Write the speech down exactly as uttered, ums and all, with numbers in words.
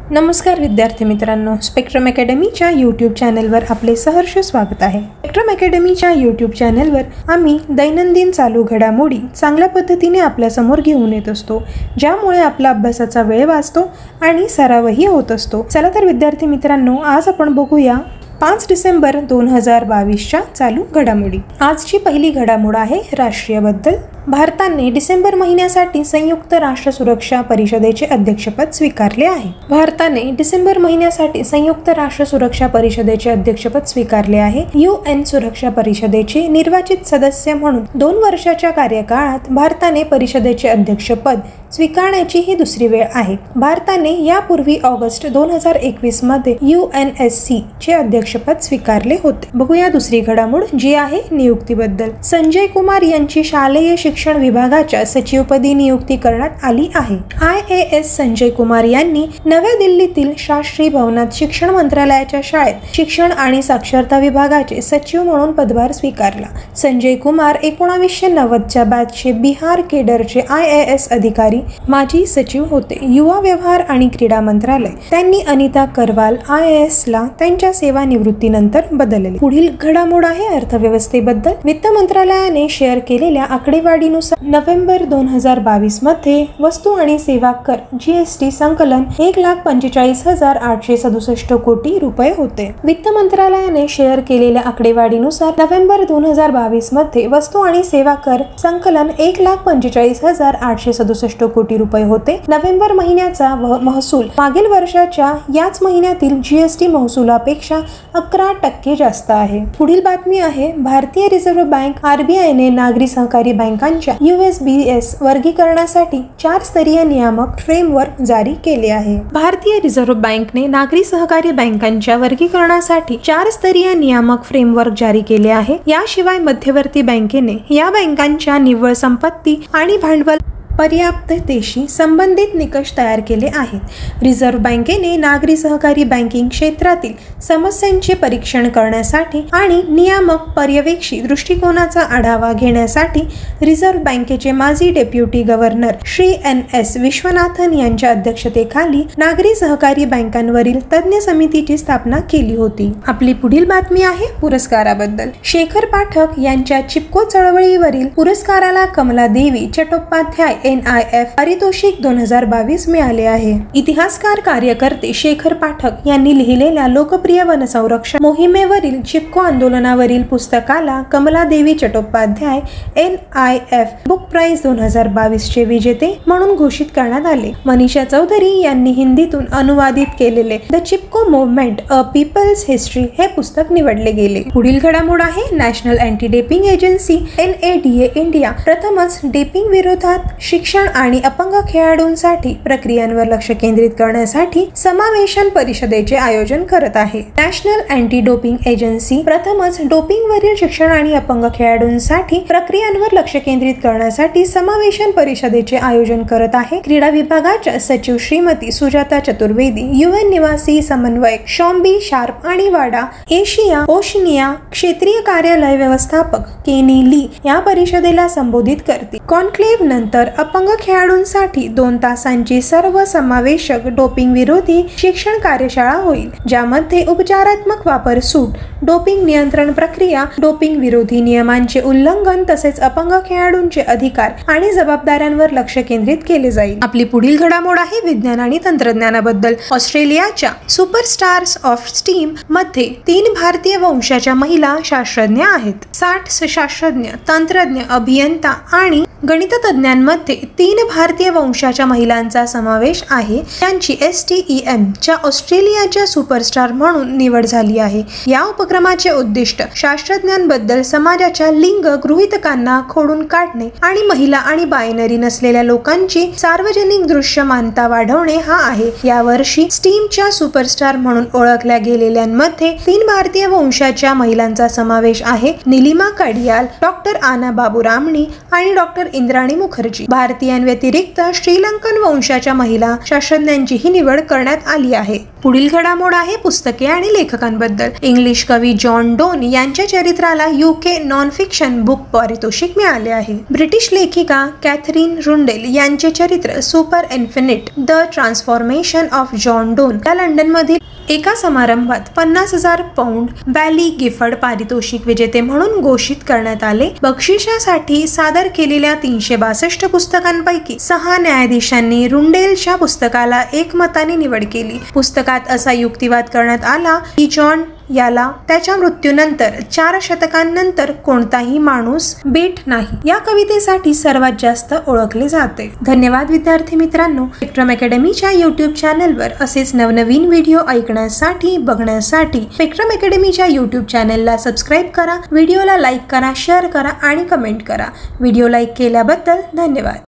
नमस्कार विद्यार्थी मित्रांनो, स्पेक्ट्रम अकॅडमीच्या यूट्यूब चॅनलवर आपले सहर्ष स्वागत आहे। स्पेक्ट्रम अकॅडमीच्या यूट्यूब चॅनलवर आम्ही दैनंदिन चालू घडामोडी चांगल्या पद्धतीने आपल्या समोर घेऊन येत असतो, ज्यामुळे आपला अभ्यासाचा वेळ वाचतो आणि सरावही होत असतो। चला तर विद्यार्थी मित्रांनो, आज आपण बघूया पाच डिसेंबर दोन हजार बावीसच्या चालू घडामोडी। आजची पहिली घडामोड आहे राष्ट्रीय बद्दल। भारताने डिसेंबर महिन्यासाठी संयुक्त राष्ट्र सुरक्षा परिषदेचे अध्यक्षपद स्वीकारले आहे। भारताने डिसेंबर महिन्यासाठी संयुक्त राष्ट्र सुरक्षा परिषदेचे अध्यक्षपद स्वीकारले आहे। यूएन सुरक्षा परिषदेचे निर्वाचित सदस्य म्हणून दोन वर्षाच्या कार्यकाळात भारताने परिषदेचे अध्यक्षपद स्वीकारण्याची ही दुसरी वेळ आहे। भारताने यापूर्वी ऑगस्ट दोन हजार एकवीस मध्ये यूएनएससी चे अध्यक्षपद स्वीकारले होते। बघूया दुसरी घडामोड, जी आहे नियुक्तीबद्दल। संजय कुमार यांची शालेय शिक्षण विभागाच्या सचिवपदी नियुक्ती करण्यात आली आहे। I A S Sanjay Kumar यांनी नव्या दिल्लीतील शास्त्री भवनात शिक्षण मंत्रालयाच्या शाळेत शिक्षण आणि साक्षरता विभागाचे सचिव म्हणून पदभार स्वीकारला। संजय कुमार एकोणावीसशे नव्वदच्या बॅचचे बिहार केडरचे आय ए एस अधिकारी माजी सचिव होते। युवा व्यवहार आणि क्रीडा मंत्रालय त्यांनी Anita Karwal I A S ला त्यांच्या सेवानिवृत्तीनंतर बदलले। पुढील घडामोड आहे अर्थव्यवस्थेबद्दल। वित्त मंत्रालयाने शेअर केलेल्या आकडेवारीनुसार नोव्हेंबर दोन हजार बावीस मध्ये वस्तू आणि सेवा कर जीएसटी संकलन एक लाख पंचेचाळीस हजार आठशे सदुसष्ट कोटी रुपये होते। वित्त मंत्रालयाने शेअर केलेल्या आकडेवारीनुसार नोव्हेंबर दोन हजार बावीस मध्ये वस्तू आणि सेवा कर संकलन एक लाख पंचेचाळीस हजार आठशे सदुसष्ट कोटी रुपये होते। नोव्हेंबर महिन्याचा महसूल मागील वर्षाच्या याच महिन्यातील जीएसटी महसुलापेक्षा अकरा टक्के जास्त आहे। पुढील बातमी आहे भारतीय रिझर्व्ह बँक आरबीआयने नागरी सहकारी बँकांच्या यूएसबीएस वर्गीकरणासाठी चार स्तरीय नियामक फ्रेमवर्क जारी केले आहे। भारतीय रिझर्व्ह बँकने नागरी सहकारी बँकांच्या वर्गीकरणासाठी चार स्तरीय नियामक फ्रेमवर्क जारी केले आहे। याशिवाय मध्यवर्ती बँकेने या बँकांच्या निव्वळ संपत्ती आणि भांडवल पर्याप्ततेशी संबंधित निकष तयार केले आहेत। रिझर्व्ह बँकेने नागरी सहकारी बँकिंग क्षेत्रातील समस्यांचे परीक्षण करण्यासाठी आणि नियामक पर्यवेक्षी दृष्टिकोनाचा आढावा घेण्यासाठी रिझर्व्ह बँकेचे माजी deputy governor Shri N S Vishwanathan यांच्या अध्यक्षतेखाली नागरी सहकारी बँकांवरील तज्ञ समितीची स्थापना केली होती। आपली पुढील बातमी आहे पुरस्काराबद्दल। शेखर पाठक यांच्या चिपको चळवळीवरील पुरस्काराला Kamala Devi Chattopadhyay N I F पारितोषिक दोन हजार बावीस मिळाले आहे। इतिहासकार कार्यकर्ते शेखर पाठक यांनी लिहिलेल्या लोकप्रिय वनसंरक्षण मोहिमेवरील चिपको आंदोलनावरील पुस्तकाला Kamala Devi Chattopadhyay N I F book prize दोन हजार बावीस चे विजेते म्हणून घोषित करण्यात आले। मनीषा चौधरी यांनी हिंदीतून अनुवादित केलेले the Chipko movement a people's history हे पुस्तक निवडले गेले। पुढील घडामोड आहे national anti doping agency N A D A India प्रथमच डेपिंग विरोधात शिक्षण आणि अपंग खेळाडूंसाठी प्रक्रियांवर लक्ष केंद्रित करण्यासाठी समावेशन परिषदेचे आयोजन करत आहे। नॅशनल अँटी डोपिंग एजन्सी प्रथमच डोपिंगवरील शिक्षण आणि अपंग खेळाडूंसाठी प्रक्रियांवर लक्ष केंद्रित करण्यासाठी समावेशन परिषदेचे आयोजन करत आहे। क्रीडा विभागाच्या सचिव श्रीमती सुजाता चतुर्वेदी यूएन निवासी समन्वयक शॉम्बी शार्प आणि वाडा एशिया ओशनिया क्षेत्रीय कार्यालय व्यवस्थापक केनी ली या परिषदेला संबोधित करतील। कॉन्क्लेव्ह नंतर अपंग खेळाडूंसाठी दोन तासांची सर्व समावेशक डोपिंग विरोधी शिक्षण कार्यशाळा होईल, ज्यामध्ये उपचारात्मक वापर सूट, डोपिंग नियंत्रण प्रक्रिया, डोपिंग विरोधी नियमांचे उल्लंघन तसेच अपंग खेळाडूंचे अधिकार आणि जबाबदाऱ्यांवर लक्ष केंद्रित केले जाईल। आपली पुढील घडामोड आहे विज्ञान आणि तंत्रज्ञानाबद्दल। ऑस्ट्रेलियाच्या सुपरस्टार्स ऑफ स्टीम मध्ये तीन भारतीय वंशाच्या महिला शास्त्रज्ञ आहेत। साठ शास्त्रज्ञ, तंत्रज्ञ, अभियंता आणि गणिततज्ञांमध्ये तीन भारतीय वंशाच्या महिलांचा समावेश आहे, त्यांची एस टी ई एम च्या ऑस्ट्रेलियाच्या सुपरस्टार म्हणून निवड झाली आहे। या उपक्रमाचे उद्दिष्ट शास्त्रज्ञांबद्दल समाजाच्या लिंग गृहीतकांना खोडून काढणे आणि महिला आणि बायनरी नसलेल्या लोकांची सार्वजनिक दृश्यमानता वाढवणे हा आहे। यावर्षी स्टीमच्या सुपरस्टार म्हणून ओळखल्या गेलेल्यांमध्ये तीन भारतीय वंशाच्या महिलांचा समावेश आहे। निलिमा कडियाल, डॉक्टर आना बाबू रामणी आणि डॉक्टर इंद्राणी मुखर्जी. भारतीयांव्यतिरिक्त श्रीलंकन वंशाच्या महिला शास्त्रज्ञांचीही निवड करण्यात आली आहे. पुढील घडामोड आहे पुस्तके आणि लेखकांबद्दल. इंग्लिश कवी जॉन डोन यांच्या चरित्राला यूके नॉन फिक्शन बुक पारितोषिक मिळाले आहे. ब्रिटिश लेखिका कॅथरीन रुंडेल यांचे चरित्र super infinite the transformation of John Donne या लंडन मधील एका समारंभात पन्नास हजार पौंड बॅली गिफर्ड पारितोषिक विजेते म्हणून घोषित करण्यात आले. बक्षिसासाठी सादर केलेल्या तीनशे बासष्ट पुस्तकांपैकी सहा न्यायाधीशांनी रुंडेलच्या पुस्तकाला एकमताने निवड केली. पुस्तकात असा युक्तिवाद करण्यात आला की जॉन याला त्याच्या मृत्यूनंतर चार शतकांनंतर कोणताही माणूस भेट नाही या कवितेसाठी सर्वात जास्त ओळखले जाते. धन्यवाद विद्यार्थी मित्रांनो. स्पेक्ट्रम अकॅडमीच्या यूट्यूब चॅनलवर असेच नवनवीन व्हिडिओ ऐकण्यासाठी बघण्यासाठी स्पेक्ट्रम अकॅडमीच्या यूट्यूब चॅनलला सबस्क्राईब करा. व्हिडिओला लाईक करा, शेअर करा आणि कमेंट करा. व्हिडिओ लाईक केल्याबद्दल धन्यवाद.